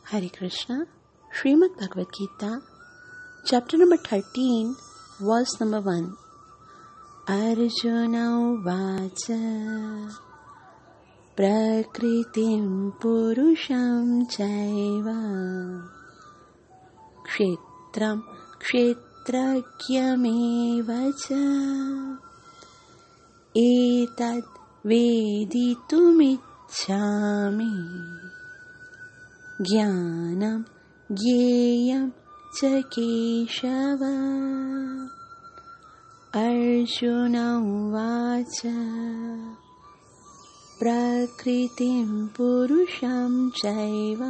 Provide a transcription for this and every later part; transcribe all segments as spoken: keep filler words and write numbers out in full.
Hare Krishna, Srimad Bhagavad Gita, chapter number thirteen, verse number one. Arjuna Vacha Prakritim Purusham Chaiva Kshetram Kshetrakyameva Cha Etad Veditumichhami Jnanam Jneyam Cha Keshava. Arjuna Vacha Prakritim Purusham Chaiva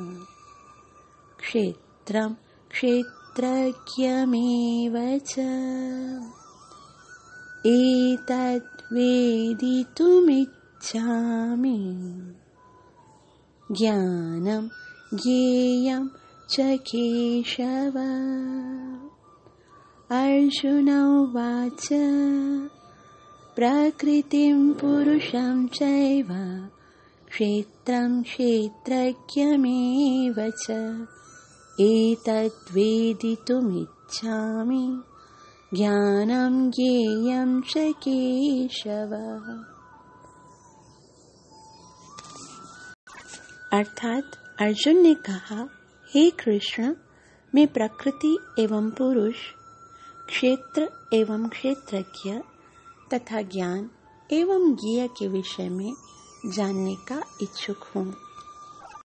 Kshetram Kshetrakyameva Cha Etad Veditumichhami Jnanam Jneyam Cha Keshava. Arjuna Vacha Prakritim Purusham Chaiva Kshetram Kshetrakyameva Cha Etad Veditumichhami Jnanam Jneyam Cha Keshava. अर्थात अर्जुन ने कहा, हे कृष्ण, मैं प्रकृति एवं पुरुष, क्षेत्र एवं क्षेत्रज्ञ तथा ज्ञान एवं ज्ञेय के विषय में जानने का इच्छुक हूँ।